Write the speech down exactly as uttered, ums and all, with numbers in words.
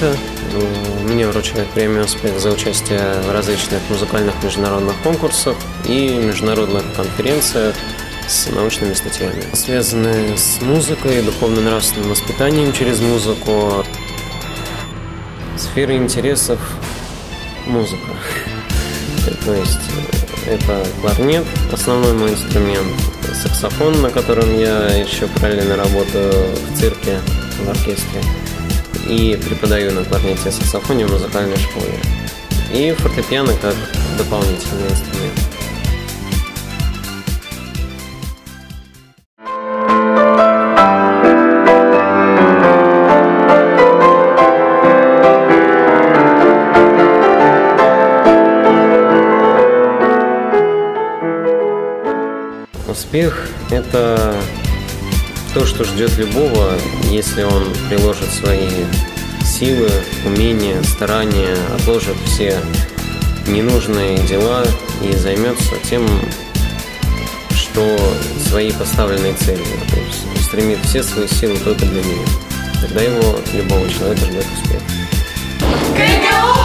таланта. Мне вручают премию «Успех» за участие в различных музыкальных международных конкурсах и международных конференциях с научными статьями, связанные с музыкой, духовно-нравственным воспитанием через музыку. Сфера интересов – музыка. То есть это кларнет, основной мой инструмент, саксофон, на котором я еще параллельно работаю в цирке, в оркестре, и преподаю на кларнете и саксофоне в музыкальной школе, и фортепиано как дополнительный инструмент. Успех – это то, что ждет любого, если он приложит свои силы, умения, старания, отложит все ненужные дела и займется тем, что своей поставленной целью, то есть устремит все свои силы только для нее. Тогда его, любого человека, ждет успех.